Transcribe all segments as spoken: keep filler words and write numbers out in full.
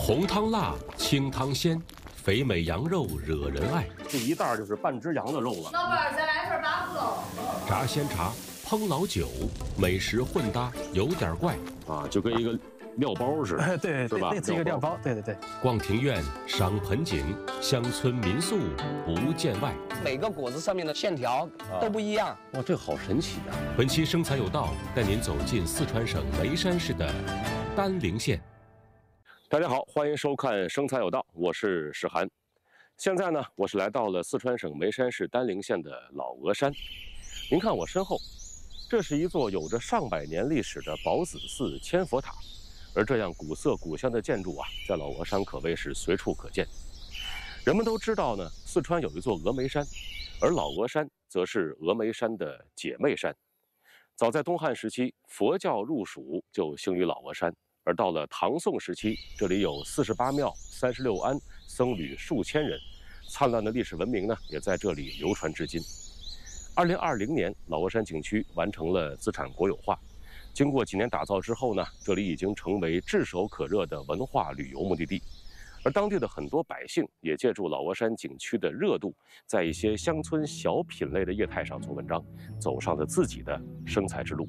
红汤辣，清汤鲜，肥美羊肉惹人爱。 这一袋就是半只羊的肉了。 老板，再来一份八福肉。 炸鲜茶，烹老酒，美食混搭有点怪啊，就跟一个料包似的。 哎，对， 是吧？ 那是一个料包，对对对。 逛庭院，赏盆景，乡村民宿不见外。 每个果子上面的线条都不一样。 哇，这好神奇啊！ 本期生财有道带您走进四川省眉山市的丹陵县。 大家好，欢迎收看《生财有道》，我是史涵。现在呢，我是来到了四川省眉山市丹陵县的老峨山。您看我身后，这是一座有着上百年历史的宝子寺千佛塔。而这样古色古香的建筑啊，在老峨山可谓是随处可见。人们都知道呢，四川有一座峨眉山，而老峨山则是峨眉山的姐妹山。早在东汉时期，佛教入蜀就兴于老峨山。而到了唐宋时期，这里有四十八庙、三十六庵，僧侣数千人，灿烂的历史文明呢，也在这里流传至今。二零二零年，老峨山景区完成了资产国有化，经过几年打造之后呢，这里已经成为炙手可热的文化旅游目的地。而当地的很多百姓也借助老峨山景区的热度，在一些乡村小品类的业态上做文章，走上了自己的生财之路。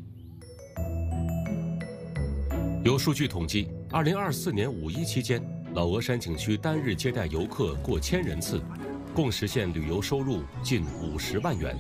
有数据统计，二零二四年五一期间，老峨山景区单日接待游客过千人次，共实现旅游收入近五十万元。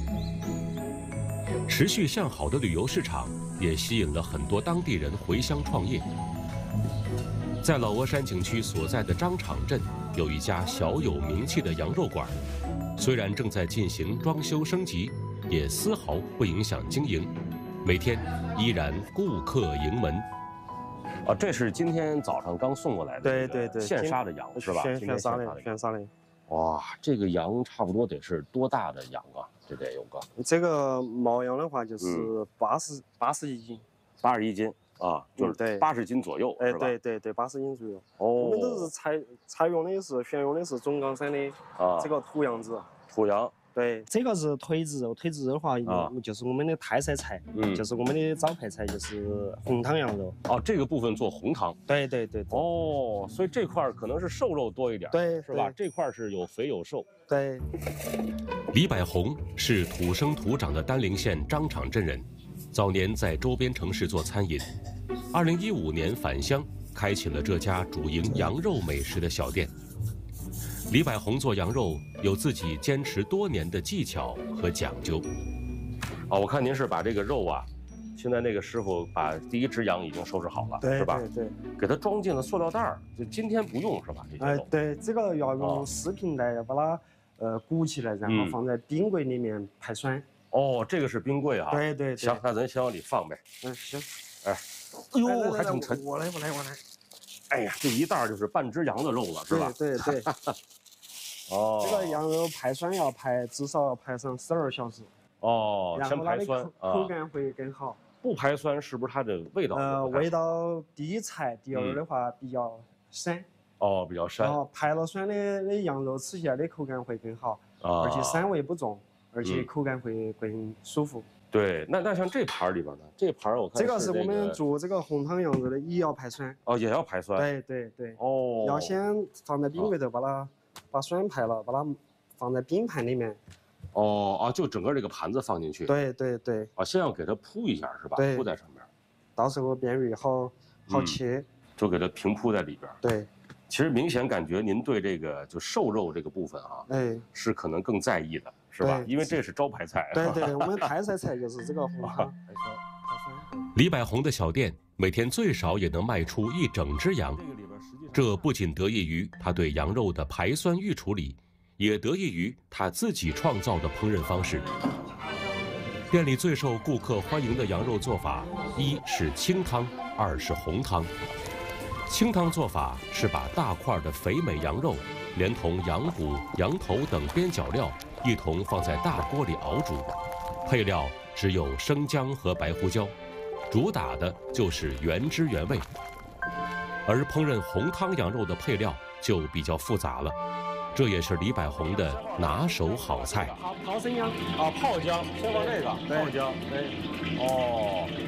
持续向好的旅游市场也吸引了很多当地人回乡创业。在老峨山景区所在的张场镇，有一家小有名气的羊肉馆，虽然正在进行装修升级，也丝毫不影响经营，每天依然顾客盈门。 啊，这是今天早上刚送过来的， 对对对， 现杀的羊是吧？ 现现杀的，现杀的。 哇，这个羊差不多得是多大的羊啊？这得有个。 这个毛羊的话就是八十八十一斤， 八十一斤啊，就是八十斤左右， 哎，对对对，八十斤左右。 哦， 我们都是采采用的是选用的是总冈山的啊这个土羊子。 土羊。 对，这个是腿子肉，腿子肉的话，啊、就是我们的泰式菜，嗯，就是我们的招牌菜，就是红汤羊肉。 哦，这个部分做红汤。 对对 对, 对。 哦，所以这块可能是瘦肉多一点， 对， 是吧？这块是有肥有瘦。 对。 李百红是土生土长的丹陵县张场镇人，早年在周边城市做餐饮，二零一五年返乡，开启了这家主营羊肉美食的小店。李百红做羊肉有自己坚持多年的技巧和讲究。 哦，我看您是把这个肉啊，现在那个师傅把第一只羊已经收拾好了， 对是吧？ 对对， 给它装进了塑料袋儿，就今天不用是吧？这些肉。 哎，对，这个要用食品袋要把它呃鼓起来，然后放在冰柜里面排酸。 哦，这个是冰柜啊。 对对对。 行，那咱先往里放呗。 嗯，行。 哎，哎呦，还挺沉。 我来，我来，我来。 哎呀，这一袋就是半只羊的肉了，是吧？ 对对对。 哦， 这个羊肉排酸要排至少要排上十二小时。 哦，先排酸， 口感会更好。 不排酸是不是它的味道？ 呃，味道第一柴，第二的话比较膻。 哦，比较膻。 然后排了酸的的羊肉吃起来的口感会更好，而且膻味不重，而且口感会更舒服。 对，那那像这盘里边呢？这盘我看这个是我们做这个红汤羊肉的，也要排酸。 哦，也要排酸。 对对对。 哦。 要先放在冰柜头，把它把酸排了，把它放在冰盘里面。 哦啊，就整个这个盘子放进去。 对对对。 啊，先要给它铺一下是吧？ 对， 铺在上面， 到时候便于好好切。 嗯，就给它平铺在里边。 对。 其实明显感觉您对这个就瘦肉这个部分啊， 哎， 是可能更在意的，是吧？因为这是招牌菜。 对对，我们泰式菜就是这个红汤。 李百红的小店每天最少也能卖出一整只羊，这不仅得益于他对羊肉的排酸预处理，也得益于他自己创造的烹饪方式。店里最受顾客欢迎的羊肉做法，一是清汤，二是红汤。清汤做法是把大块的肥美羊肉连同羊骨、羊头等边角料一同放在大锅里熬煮，配料只有生姜和白胡椒，主打的就是原汁原味。而烹饪红汤羊肉的配料就比较复杂了，这也是李百红的拿手好菜。 泡生姜啊，泡姜，先放这个泡姜，对，哦。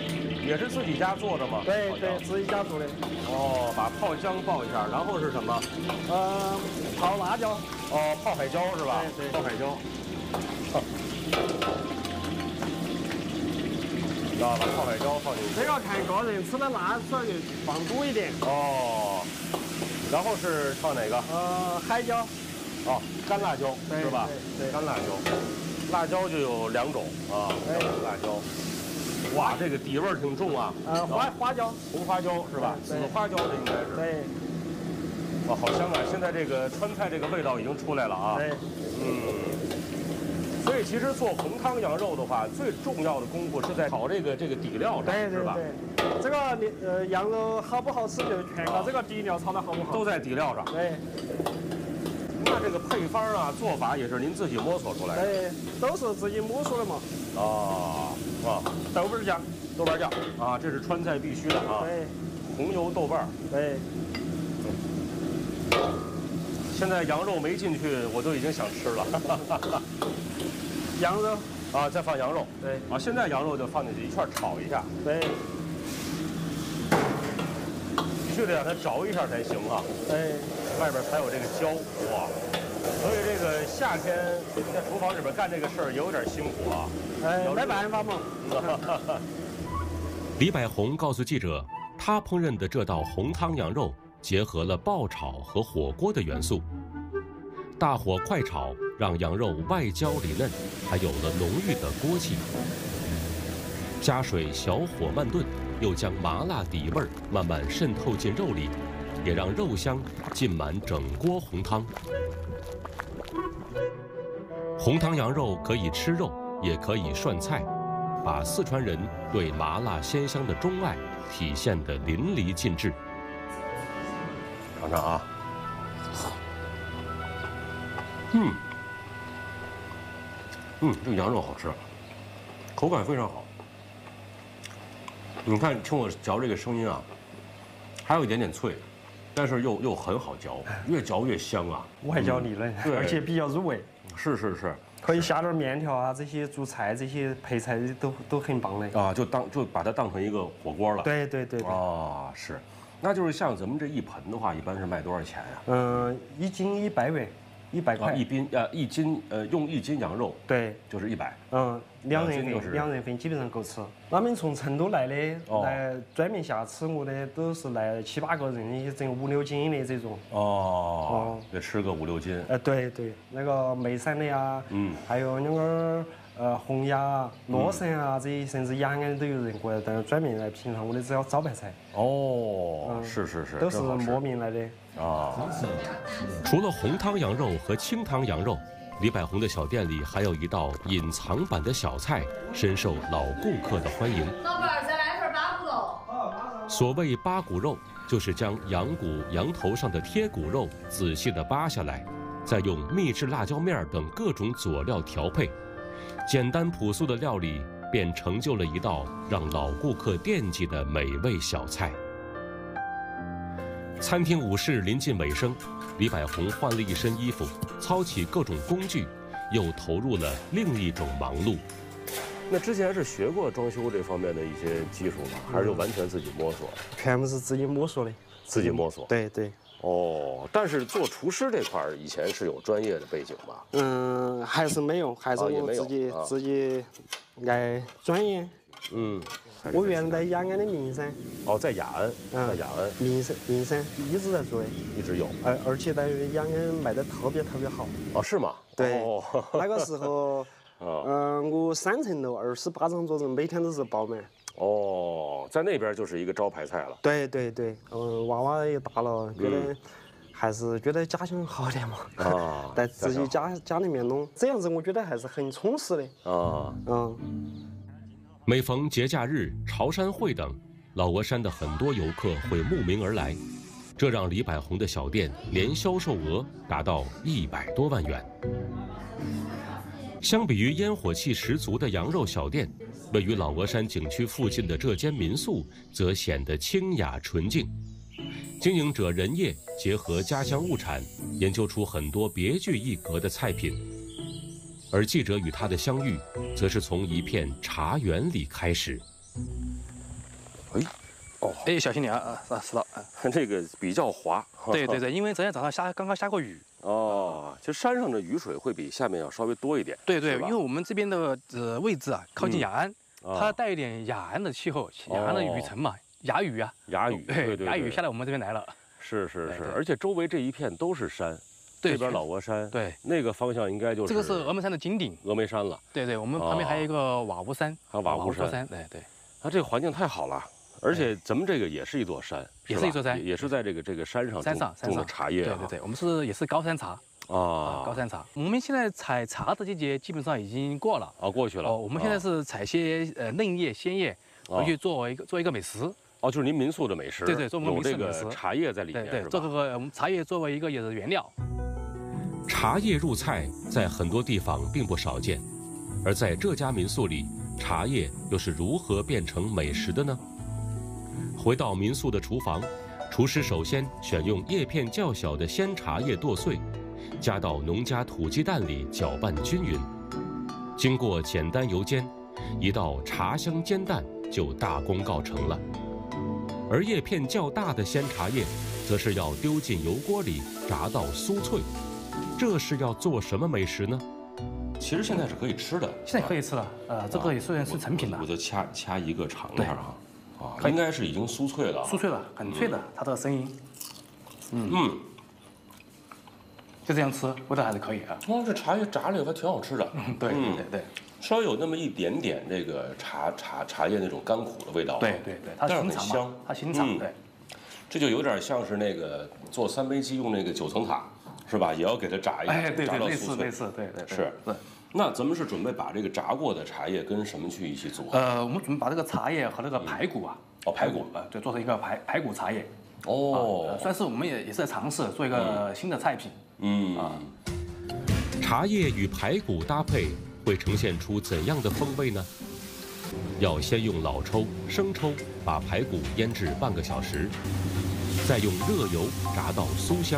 也是自己家做的吗？ 对对，自己家做的。 哦，把泡姜爆一下，然后是什么？ 呃，泡辣椒。 哦，泡海椒是吧？ 对对， 泡海椒。啊，把泡海椒放进去。 这个看个人吃的辣，主要就放多一点。 哦。然后是放哪个？ 呃，海椒。 哦，干辣椒是吧？ 对， 干辣椒。辣椒就有两种啊，辣椒。哇，这个底味儿挺重啊。 呃，花花椒， 红花椒是吧？紫花椒这应该是。 对。 哇，好香啊！现在这个川菜这个味道已经出来了啊。 对。 嗯。所以其实做红汤羊肉的话，最重要的功夫是在炒这个这个底料上， 对对对。这个呃羊肉好不好吃，就全靠这个底料炒的好不好。 都在底料上。 对。 那这个配方啊，做法也是您自己摸索出来的？ 对，都是自己摸索的嘛。 啊啊， 豆瓣酱， 豆瓣酱啊，这是川菜必须的啊。 对。 红油豆瓣。 对。 现在羊肉没进去，我都已经想吃了。 羊肉啊，再放羊肉。 对。 啊，现在羊肉就放进去一块炒一下。 对。 必须得让它着一下才行啊。 对。 外边才有这个焦，哇！所以这个夏天在厨房里边干这个事儿也有点辛苦啊。 哎，没办法嘛。 李百红告诉记者，他烹饪的这道红汤羊肉结合了爆炒和火锅的元素，大火快炒让羊肉外焦里嫩，还有了浓郁的锅气。加水小火慢炖，又将麻辣底味慢慢渗透进肉里。也让肉香浸满整锅红汤。红汤羊肉可以吃肉，也可以涮菜，把四川人对麻辣鲜香的钟爱体现得淋漓尽致。 尝尝啊，嗯，嗯，这个羊肉好吃，口感非常好。你看，听我嚼这个声音啊，还有一点点脆。但是又又很好嚼，越嚼越香啊， 外焦里嫩， 对， 而且比较入味。 是是是， 可以下点面条啊，这些主菜这些配菜都都很棒的啊，就当就把它当成一个火锅了。 对对对。 啊，是，那就是像咱们这一盆的话，一般是卖多少钱呀？ 嗯，一斤一百元，一百块。 一斤呃一斤呃用一斤羊肉， 对， 就是一百。 嗯，两人份两人份基本上够吃。我们从成都来的，来专门下吃我的都是来七八个人，一整五六斤的这种。 哦，得吃个五六斤。 呃，对对，那个眉山的呀，嗯，还有那个呃洪崖啊、乐山啊这些，甚至雅安都有人过来，但是专门来品尝我的这招牌菜。 哦，是是是， 都是慕名来的。 啊， 除了红汤羊肉和清汤羊肉。李百红的小店里还有一道隐藏版的小菜，深受老顾客的欢迎。 老板儿，再来一份八骨肉。 所谓八骨肉，就是将羊骨、羊头上的贴骨肉仔细地扒下来，再用秘制辣椒面等各种佐料调配，简单朴素的料理便成就了一道让老顾客惦记的美味小菜。餐厅午市临近尾声，李百红换了一身衣服，操起各种工具，又投入了另一种忙碌。 那之前是学过装修这方面的一些技术吗？还是就完全自己摸索？ 全部是自己摸索的。 自己摸索。 对对。 哦，但是做厨师这块儿以前是有专业的背景吧？ 嗯，还是没有，还是我自己、啊、自己爱钻研。嗯。我原来在雅安的名山。 哦，在雅安，在雅安。 名山名山一直在做的， 一直有。 而而且在雅安卖的特别特别好。 哦，是吗？ 对。哦、那个时候，嗯、呃，我三层楼二十八张桌子，每天都是爆满。 哦，在那边就是一个招牌菜了。 对对对，嗯，娃娃也大了，觉得、嗯、还是觉得家乡好点嘛。啊。在自己家家里面弄，这样子我觉得还是很充实的。啊。嗯。 每逢节假日、潮汕会等，老峨山的很多游客会慕名而来，这让李百红的小店年销售额达到一百多万元。相比于烟火气十足的羊肉小店，位于老峨山景区附近的这间民宿则显得清雅纯净。经营者任业结合家乡物产，研究出很多别具一格的菜品。而记者与他的相遇，则是从一片茶园里开始。 哎， 哦，哎，小心点啊啊，石头， 看这个比较滑。 对对对，因为昨天早上下刚刚下过雨。 哦，其实山上的雨水会比下面要稍微多一点。 对对，因为我们这边的呃位置啊，靠近雅安， 嗯、 它带一点雅安的气候，雅安的雨层嘛，雅雨啊。 雅雨，对对对， 雅雨下来我们这边来了。 是是是，而且周围这一片都是山。 这边老鹅山， 对， 那个方向应该就是这个是峨眉山的金顶， 峨眉山了。 对对，我们旁边还有一个瓦屋山， 还有瓦屋山， 山，对对。 它这个环境太好了，而且咱们这个也是一座山， 也是一座山， 也是在这个这个山上山上种的茶叶。 对对对，我们是也是高山茶啊，高山茶。我们现在采茶的季节基本上已经过了啊，过去了。 哦，我们现在是采些呃嫩叶、鲜叶回去作为一个做一个美食。 哦，就是您民宿的美食， 对对，做我们民宿的美食，茶叶在里面， 对对，这个我们茶叶作为一个也是原料。 茶叶入菜在很多地方并不少见，而在这家民宿里，茶叶又是如何变成美食的呢？回到民宿的厨房，厨师首先选用叶片较小的鲜茶叶剁碎，加到农家土鸡蛋里搅拌均匀，经过简单油煎，一道茶香煎蛋就大功告成了。 而叶片较大的鲜茶叶，则是要丢进油锅里炸到酥脆。这是要做什么美食呢？其实现在是可以吃的， 现在可以吃了。呃，这个也算是成品了。 我就掐掐一个尝一下哈。啊，应该是已经酥脆了。 酥脆了，很脆的，它这个声音。 嗯嗯， 就这样吃，味道还是可以啊。 哦，这茶叶炸了以后还挺好吃的。 嗯，对对对。 稍有那么一点点这个茶茶茶叶那种干苦的味道， 对对对，它很香， 它新尝，对， 这就有点像是那个做三杯鸡用那个九层塔，是吧？也要给它炸一下， 哎，对对， 类似类似，对对是是。那咱们是准备把这个炸过的茶叶跟什么去一起组合？ 呃，我们准备把这个茶叶和那个排骨啊， 哦，排骨， 呃，对，做成一个排排骨茶叶， 哦， 算是我们也也是在尝试做一个新的菜品， 嗯啊， 茶叶与排骨搭配。 会呈现出怎样的风味呢？要先用老抽、生抽把排骨腌制半个小时，再用热油炸到酥香。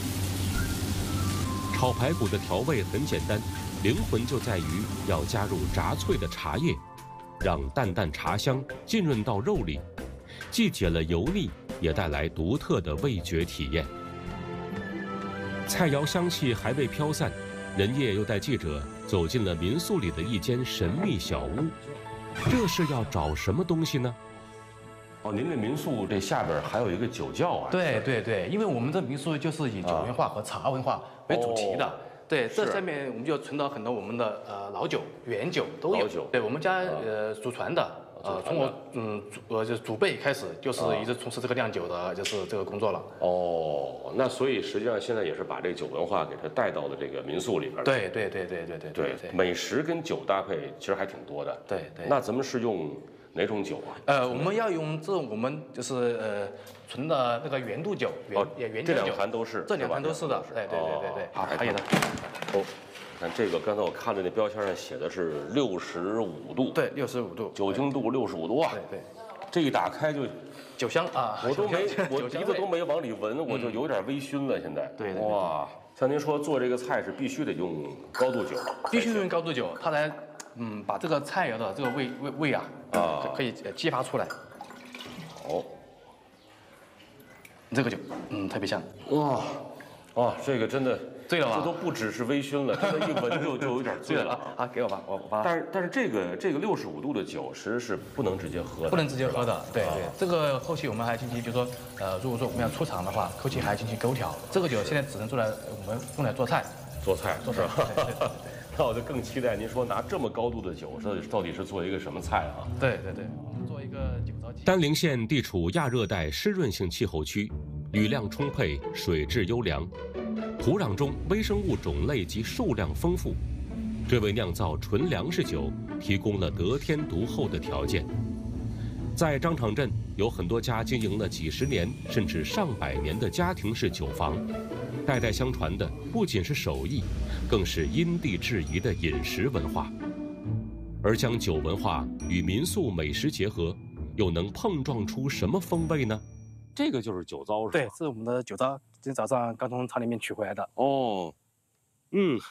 炒排骨的调味很简单，灵魂就在于要加入炸脆的茶叶，让淡淡茶香浸润到肉里，既解了油腻，也带来独特的味觉体验。菜肴香气还未飘散。 任烨又带记者走进了民宿里的一间神秘小屋，这是要找什么东西呢？ 哦，您这民宿这下边还有一个酒窖啊？ 对对对，因为我们这民宿就是以酒文化和茶文化为主题的。哦、对，这下面我们就存到很多我们的呃老酒、原酒都有。 酒对我们家呃祖传的。 呃，从我嗯祖呃就是祖辈开始，就是一直从事这个酿酒的，就是这个工作了。 哦，那所以实际上现在也是把这个酒文化给它带到了这个民宿里边。 对对对对对对对对，美食跟酒搭配其实还挺多的。 对对。 那咱们是用哪种酒啊？ 呃，我们要用这种我们就是呃纯的那个原度酒，原也原酒。 这两坛都是。 这两坛都是的。对对对对对。好，可以的。 哦。 看这个，刚才我看着那标签上写的是六十五度， 对，六十五度， 酒精度六十五度啊。 对对， 这一打开就酒香啊， 我都没，我鼻子都没往里闻，我就有点微醺了。现在， 对对， 哇，像您说做这个菜是必须得用高度酒， 必须用高度酒，它才嗯把这个菜肴的这个味味味啊啊可以激发出来。 好， 这个酒嗯特别香， 哇哇，这个真的。 醉了吧？ 这都不只是微醺了，真的，一闻就就有点醉了啊！给我吧，我我把。 但是但是这个这个六十五度的酒，其实是不能直接喝的， 不能直接喝的。对对，这个后期我们还进行，就是说，呃，如果说我们要出厂的话，后期还进行勾调。这个酒现在只能做来我们用来做菜， 做菜做菜。 那我就更期待您说拿这么高度的酒，这到底是做一个什么菜啊？ 对对对，我们做一个酒糟鸡。 丹陵县地处亚热带湿润性气候区，雨量充沛，水质优良。 土壤中微生物种类及数量丰富，这为酿造纯粮食酒提供了得天独厚的条件。在张场镇，有很多家经营了几十年甚至上百年的家庭式酒坊，代代相传的不仅是手艺，更是因地制宜的饮食文化。而将酒文化与民宿美食结合，又能碰撞出什么风味呢？ 这个就是酒糟是吧？ 对，这是我们的酒糟。 今天早上刚从厂里面取回来的哦，嗯，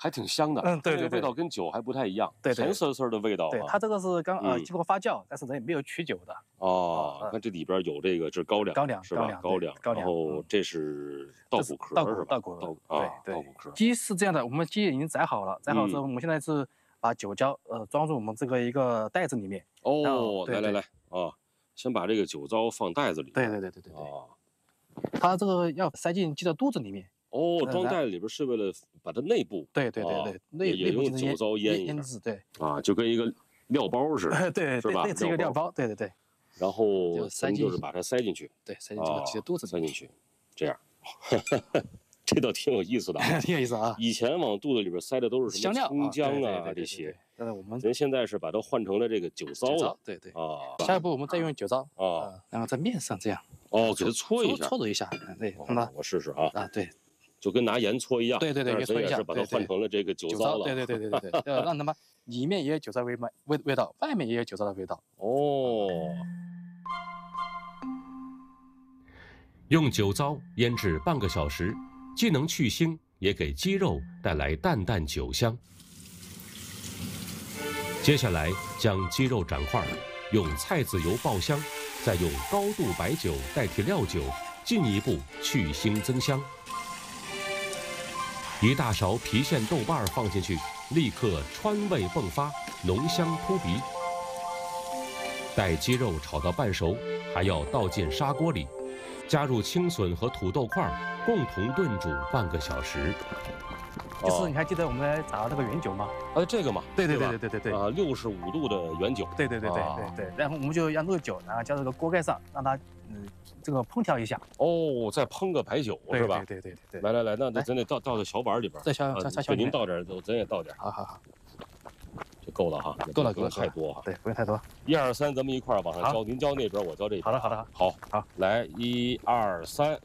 还挺香的。 嗯，对对对， 味道跟酒还不太一样， 对， 甜涩涩的味道。 对，它这个是刚呃经过发酵，但是人也没有曲酒的。 哦，看这里边有这个，这是高粱， 高粱是吧？高粱， 高粱。 然后这是稻谷壳是吧？ 稻谷， 稻对对，稻谷壳。 鸡是这样的，我们鸡已经宰好了，宰好之后，我们现在是把酒糟呃装入我们这个一个袋子里面。 哦，来来来啊，先把这个酒糟放袋子里。 对对对对对对。啊，它这个要塞进鸡的肚子里面。 哦，装袋子里边是为了把它内部。 对对对对，内也用酒糟腌腌制，对。 啊，就跟一个料包似的。 对， 是吧？ 类似一个料包，对对对。 然后塞就是把它塞进去。 对，塞进这个鸡的肚子。 塞进去，这样。这倒挺有意思的啊， 挺有意思啊！ 以前往肚子里边塞的都是什么香料、 葱姜啊这些， 但是我们人现在是把它换成了这个酒糟了。 对对啊， 下一步我们再用酒糟啊， 然后在面上这样哦，给它搓一下， 搓揉一下，对，看到我试试啊啊，对， 就跟拿盐搓一样。 对对对，搓一下， 是把它换成了这个酒糟了。 对对对对对对，要让它们里面也有酒糟味味味道，外面也有酒糟的味道。 哦。 用酒糟腌制半个小时，既能去腥，也给鸡肉带来淡淡酒香。接下来将鸡肉斩块，用菜籽油爆香，再用高度白酒代替料酒，进一步去腥增香。一大勺郫县豆瓣放进去，立刻川味迸发，浓香扑鼻。待鸡肉炒到半熟，还要倒进砂锅里。加入青笋和土豆块，共同炖煮半个小时。 就是你还记得我们炸那个原酒吗？ 啊，这个嘛， 对对对对对对对啊，六十五度的原酒。 对对对对对对。然后我们就让这个酒，然后加这个锅盖上，让它嗯这个烹调一下。 哦，再烹个白酒是吧？ 对对对对。 来来来，那咱得倒倒到小碗里边。 再小小小。 给您倒点，咱也倒点。 好好好。 就够了哈， 够了， 不用太多哈。 对，不用太多。 一二三，咱们一块儿往上浇，您浇那边，我浇这边。 好的，好的， 好， 好， 来，一二三，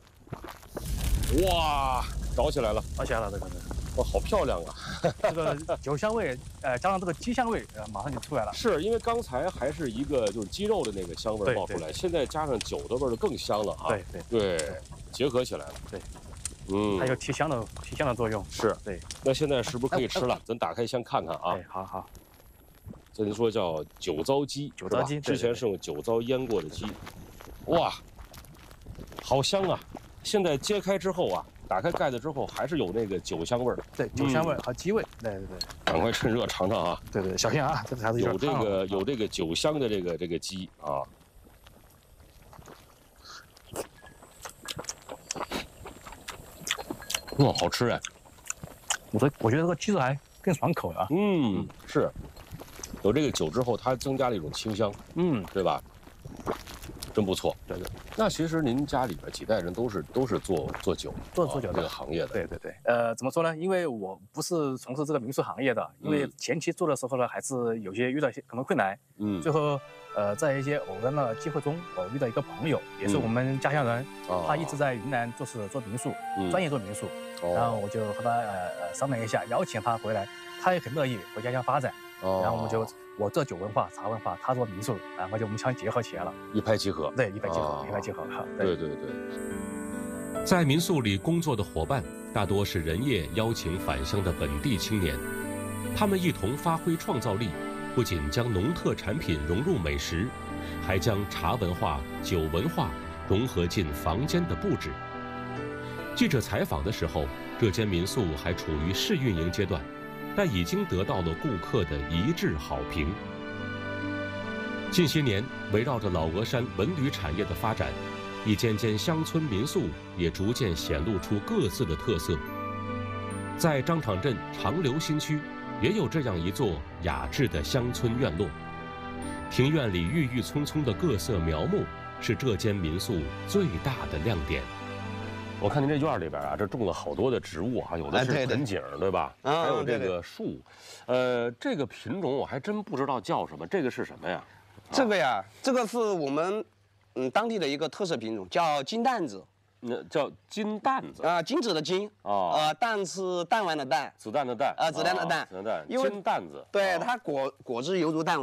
哇，着起来了， 着起来了，这个， 哇，好漂亮啊！ 这个酒香味，呃，加上这个鸡香味，呃，马上就出来了。 是因为刚才还是一个就是鸡肉的那个香味冒出来，现在加上酒的味儿就更香了啊。 对对对，结合起来了。 对， 嗯， 还有提香的提香的作用。 是， 对。 那现在是不是可以吃了？咱打开先看看啊。 哎，好好。 这您说叫酒糟鸡， 酒糟鸡， 之前是用酒糟腌过的鸡，哇，好香啊！现在揭开之后啊，打开盖子之后还是有那个酒香味儿， 对，酒香味和鸡味，对对对。 赶快趁热尝尝啊！ 对对，小心啊，这个还是有这个有这个酒香的这个这个鸡啊。哇，好吃哎！ 我说，我觉得这个鸡肉还更爽口啊。 嗯，是。有这个酒之后，它增加了一种清香， 嗯， 对吧？真不错。 对对。 那其实您家里边几代人都是都是做做酒、 做做酒这个行业的。 对对对。呃，怎么说呢？因为我不是从事这个民宿行业的，因为前期做的时候呢，还是有些遇到一些可能困难。嗯。最后，呃，在一些偶然的机会中，我遇到一个朋友，也是我们家乡人，他一直在云南做是做民宿，专业做民宿。然后我就和他呃商量一下，邀请他回来，他也很乐意回家乡发展。哦，然后我们就我做酒文化、茶文化，他做民宿，然后就我们相结合起来了， 一拍即合。 对，一拍即合，一拍即合。 对对对。 在民宿里工作的伙伴大多是人业邀请返乡的本地青年，他们一同发挥创造力，不仅将农特产品融入美食，还将茶文化、酒文化融合进房间的布置。记者采访的时候，这间民宿还处于试运营阶段，但已经得到了顾客的一致好评。近些年，围绕着老峨山文旅产业的发展，一间间乡村民宿也逐渐显露出各自的特色。在张场镇长流新区，也有这样一座雅致的乡村院落，庭院里郁郁葱葱的各色苗木，是这间民宿最大的亮点。 我看您这院里边啊，这种了好多的植物啊，有的是盆景，对吧？还有这个树，呃，这个品种我还真不知道叫什么，这个是什么呀？ 这个呀，这个是我们嗯当地的一个特色品种，叫金蛋子。 那叫金蛋子啊，金子的金啊，呃，蛋是弹丸的蛋， 子弹的蛋啊，子弹的蛋， 子弹， 因为金蛋子， 对它果果汁犹如弹丸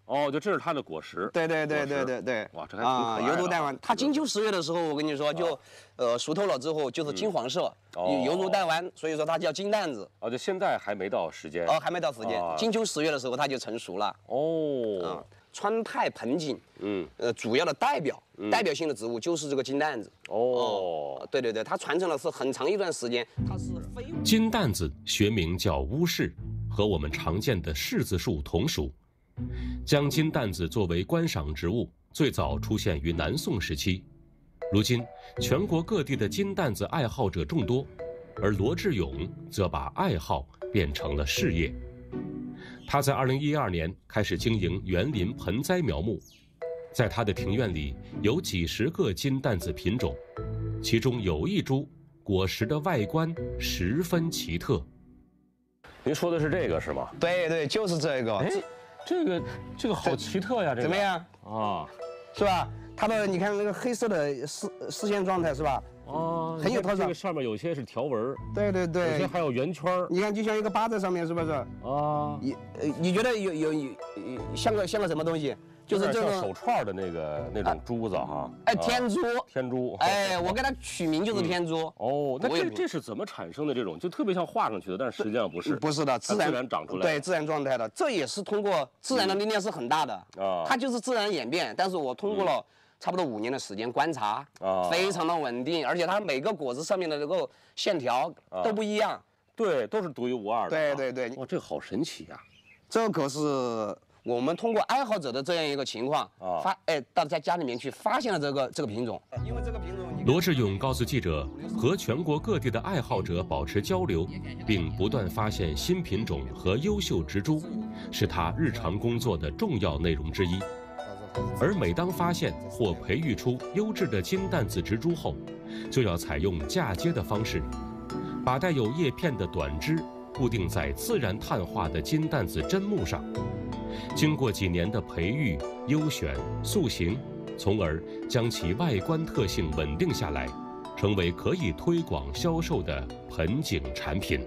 哦，就这是它的果实。 对对对对对对。 哇，这还挺可爱的。 油如弹丸，它金秋十月的时候，我跟你说就，呃，熟透了之后就是金黄色，油如弹丸，所以说它叫金蛋子。 哦，就现在还没到时间。 哦，还没到时间。金秋十月的时候它就成熟了。 哦。 川泰盆景，嗯，呃，主要的代表、代表性的植物就是这个金蛋子。哦，对对对，它传承了是很长一段时间，它是非。 金蛋子学名叫乌柿，和我们常见的柿子树同属。将金蛋子作为观赏植物，最早出现于南宋时期。如今，全国各地的金蛋子爱好者众多，而罗志勇则把爱好变成了事业。他在二零一二年开始经营园林盆栽苗木，在他的庭院里有几十个金蛋子品种，其中有一株果实的外观十分奇特。 您说的是这个是吗？ 对对，就是这个。 哎，这个这个好奇特呀！这个怎么样啊？ 是吧？它的你看那个黑色的视视线状态是吧？ 哦， 很有特色。 这个上面有些是条纹， 对对对， 有些还有圆圈。 你看，就像一个八在上面，是不是？啊，你呃，你觉得有有有像个像个什么东西？ 就是这种手串的那个那种珠子哈。 哎，天珠， 天珠。 哎，我给它取名就是天珠。 哦，那这这是怎么产生的？这种就特别像画上去的，但是实际上不是。 不是的，自然自然长出来。 对，自然状态的，这也是通过自然的力量是很大的啊。它就是自然演变，但是我通过了。差不多五年的时间观察，啊，非常的稳定，而且它每个果子上面的这个线条都不一样， 对，都是独一无二的。 对对对， 哇，这个好神奇呀！ 这可是我们通过爱好者的这样一个情况啊，发哎到在家里面去发现了这个这个品种，因为这个品种。 罗志勇告诉记者，和全国各地的爱好者保持交流，并不断发现新品种和优秀植株，是他日常工作的重要内容之一。而每当发现或培育出优质的金蛋子植株后，就要采用嫁接的方式，把带有叶片的短枝固定在自然碳化的金蛋子砧木上，经过几年的培育、优选、塑形，从而将其外观特性稳定下来，成为可以推广销售的盆景产品。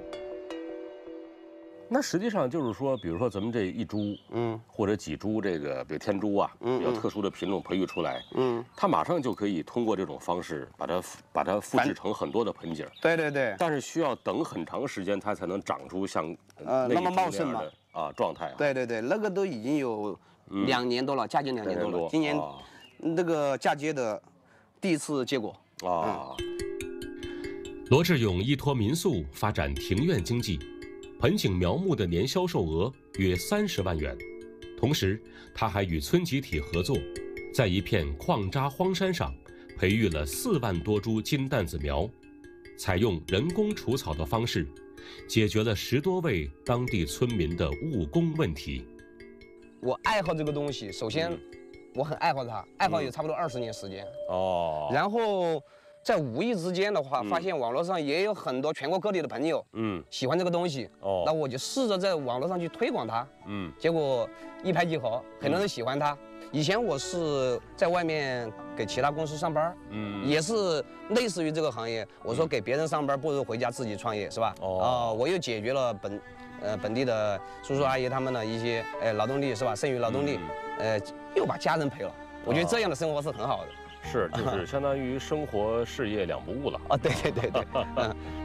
那实际上就是说，比如说咱们这一株，嗯，或者几株这个，比如天珠啊，嗯，比较特殊的品种培育出来，嗯，它马上就可以通过这种方式把它把它复制成很多的盆景。 对对对。 但是需要等很长时间，它才能长出像呃那么茂盛嘛啊状态。 对对对，那个都已经有两年多了，嫁接两年多了。今年那个嫁接的第一次结果啊。 罗志勇依托民宿发展庭院经济。盆景苗木的年销售额约三十万元，同时他还与村集体合作，在一片矿渣荒山上培育了四万多株金蛋子苗，采用人工除草的方式，解决了十多位当地村民的务工问题。 我爱好这个东西，首先我很爱好它，爱好有差不多二十年时间哦，然后。在无意之间的话，发现网络上也有很多全国各地的朋友，嗯，喜欢这个东西，哦，那我就试着在网络上去推广它，嗯，结果一拍即合，很多人喜欢它。以前我是在外面给其他公司上班，嗯，也是类似于这个行业。我说给别人上班不如回家自己创业，是吧？哦，啊，我又解决了本，呃，本地的叔叔阿姨他们的一些，呃，劳动力是吧？剩余劳动力，呃，又把家人陪了。我觉得这样的生活是很好的。 是，就是相当于生活事业两不误了啊！对对对对，嗯，